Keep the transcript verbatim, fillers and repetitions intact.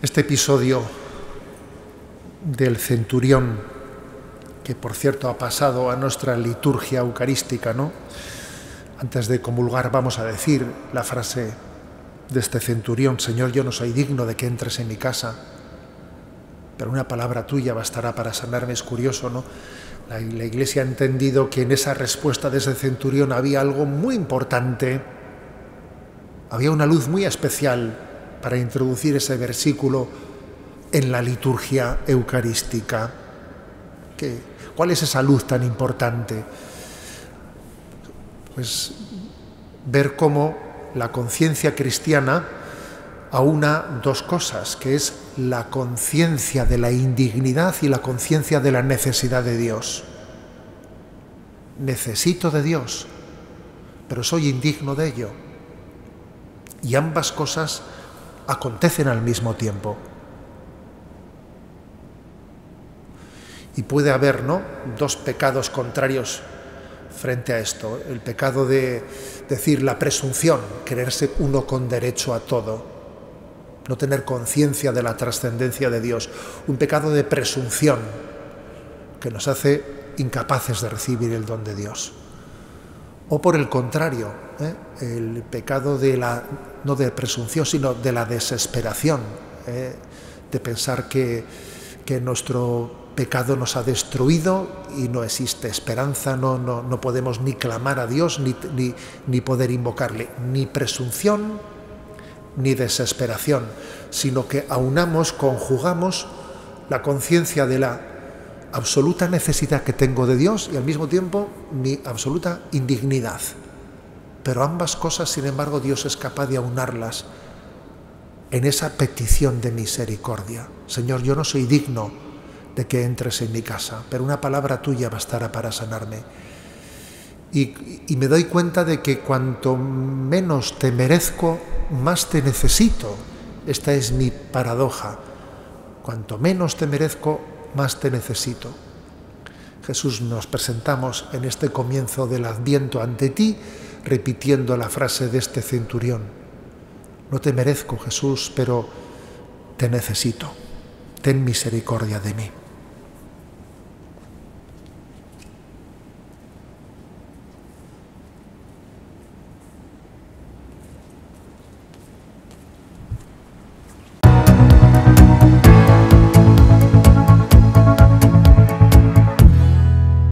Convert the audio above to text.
Este episodio del centurión, que por cierto ha pasado a nuestra liturgia eucarística, ¿no? Antes de comulgar vamos a decir la frase de este centurión: Señor, yo no soy digno de que entres en mi casa, pero una palabra tuya bastará para sanarme. Es curioso, ¿no? La, la Iglesia ha entendido que en esa respuesta de ese centurión había algo muy importante, había una luz muy especial para introducir ese versículo en la liturgia eucarística. ¿Qué, ¿Cuál es esa luz tan importante? Pues ver cómo la conciencia cristiana aúna dos cosas, que es la conciencia de la indignidad y la conciencia de la necesidad de Dios. Necesito de Dios, pero soy indigno de ello. Y ambas cosas acontecen al mismo tiempo. Y puede haber, ¿no?, dos pecados contrarios frente a esto. El pecado de decir la presunción, creerse uno con derecho a todo, no tener conciencia de la trascendencia de Dios. Un pecado de presunción que nos hace incapaces de recibir el don de Dios. O por el contrario, ¿eh? el pecado de la, no de presunción, sino de la desesperación, ¿eh? de pensar que, que nuestro pecado nos ha destruido y no existe esperanza, no, no, no podemos ni clamar a Dios, ni, ni, ni poder invocarle, ni presunción, ni desesperación, sino que aunamos, conjugamos la conciencia de la absoluta necesidad que tengo de Dios y al mismo tiempo mi absoluta indignidad. Pero ambas cosas, sin embargo, Dios es capaz de aunarlas en esa petición de misericordia. Señor, yo no soy digno de que entres en mi casa, pero una palabra tuya bastará para sanarme. Y, y me doy cuenta de que cuanto menos te merezco, más te necesito. Esta es mi paradoja. Cuanto menos te merezco, más te necesito. Jesús, nos presentamos en este comienzo del Adviento ante ti, repitiendo la frase de este centurión: no te merezco, Jesús, pero te necesito. Ten misericordia de mí.